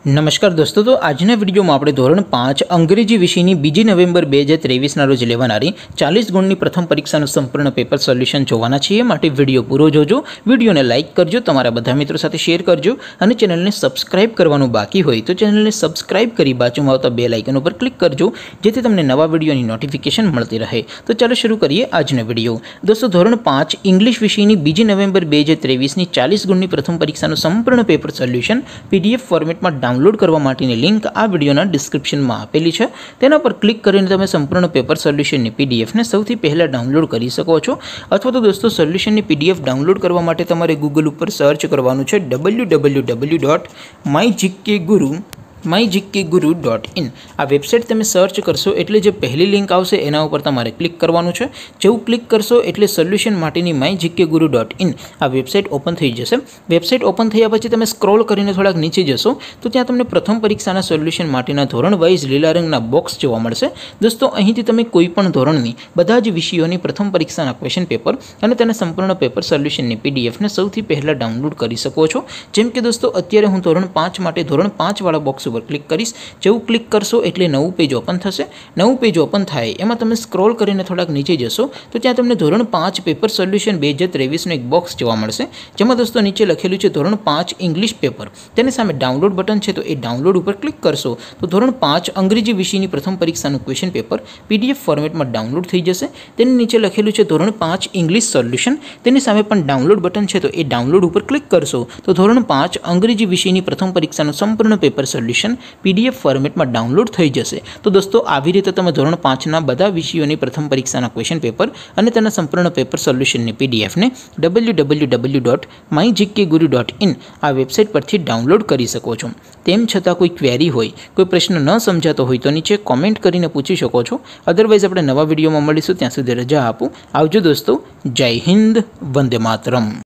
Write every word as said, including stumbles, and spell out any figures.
नमस्कार दोस्तों, तो આજના વિડીયોમાં આપણે ધોરણ પાંચ અંગ્રેજી વિષયની બીજી નવેમ્બર બે હજાર ત્રેવીસના રોજ લેવાનારી ચાલીસ ગુણની પ્રથમ પરીક્ષાનું સંપૂર્ણ પેપર સોલ્યુશન જોવાના છીએ। માટે વિડીયો પૂરો જોજો, વિડીયોને લાઇક કરજો, તમારા બધા મિત્રો સાથે શેર કરજો અને ચેનલને સબસ્ક્રાઇબ કરવાનું બાકી હોય તો ચેનલને સબસ્ક્રાઇબ કરી બાજુમાં આવતા બેલ આઇકન ઉપર ક્લિક કરજો, જેથી તમને નવા વિડીયોની નોટિફિકેશન મળતી રહે। તો ચાલો શરૂ કરીએ આજનો વિડીયો। दोस्तों ધોરણ પાંચ इंग्लिश વિષયની બીજી નવેમ્બર બે હજાર ત્રેવીસની ચાલીસ ગુણની પ્રથમ પરીક્ષાનું સંપૂર્ણ પેપર સોલ્યુશન પીડીએફ ફોર્મેટમાં डाउनलॉड करवा माटेनी लिंक आ विडियोना डिस्क्रिप्शन में आपेली है। तेना पर क्लिक करीने तमे संपूर्ण पेपर सोल्यूशन पीडीएफ ने सौथी पहला डाउनलॉड करी सको छो। अथवा तो दोस्तों सोल्यूशन पीडीएफ डाउनलॉड करवा माटे तमारे गूगल पर सर्च करवानुं छे W W W dot my GK Guru my GK Guru dot in. आ वेबसाइट तमे सर्च करशो एटले जे पहली लिंक आवशे एना उपर तमारे क्लिक करवानुं छे। जेवुं क्लिक करशो एटले सोल्यूशन माटेनी my GK Guru dot in आ वेबसाइट ओपन थई जशे। वेबसाइट ओपन थया पछी तमे स्क्रॉल करीने थोड़ाक नीचे जशो तो त्यां तमने प्रथम परीक्षाना सोल्यूशन माटेना धोरण वाइज लीला रंगना बॉक्स जोवा मळशे। दोस्तों અહીંથી તમે કોઈપણ ધોરણની બધા જ વિષયોની પ્રથમ પરીક્ષાના ક્વેશ્ચન પેપર અને તેના સંપૂર્ણ પેપર સોલ્યુશનની પીડીએફ ને સૌથી પહેલા ડાઉનલોડ કરી શકો છો। જેમ કે દોસ્તો અત્યારે હું ધોરણ પાંચ માટે ધોરણ પાંચ વાળા બોક્સ ઉપર क्लिक करीश। जेवुं क्लिक करशो एटले नवुं पेज ओपन थशे। नवुं पेज ओपन थाय एमां तमे स्क्रॉल करीने थोड़ाक नीचे जशो तो त्यां तमने धोरण पांच पेपर सोल्यूशन બે હજાર ત્રેવીસ नो एक बॉक्स जोवा मळशे, जेमां दोस्तों नीचे लखेलुं छे धोरण पांच इंग्लिश पेपर। तेनी सामे डाउनलॉड बटन छे तो ए डाउनलॉड पर क्लिक करशो तो धोरण पांच अंग्रेजी विषयनी प्रथम परीक्षानुं क्वेश्चन पेपर पीडीएफ फॉर्मेटमां डाउनलॉड थई जशे। तेनी नीचे लखेलुं छे धोरण पांच इंग्लिश सोल्यूशन, तेनी सामे पण डाउनलॉड बटन छे तो ए डाउनलॉड पर क्लिक करशो तो धोरण पांच अंग्रेजी विषयनी प्रथम परीक्षानुं संपूर्ण पेपर सोल्यूशन पीडीएफ फॉर्मेट में डाउनलॉड थई जशे। तो दोस्तों आवी रीते तमे धोरण पांच ना बधा विषयोनी प्रथम परीक्षाना क्वेश्चन पेपर अने तेना संपूर्ण पेपर सोल्यूशननी पीडीएफ ने W W W dot my GK Guru dot in आ वेबसाइट परथी डाउनलॉड करी शको छो। तेम छतां कोई क्वेरी होय, कोई प्रश्न न समजातो होय तो नीचे कॉमेंट करीने पूछी शको छो। अदरवाइज आपणे नवा विडियोमां मळीशुं, त्यां सुधी रजा आपो। आवजो दोस्तों। जय हिंद, वंदे मातरम।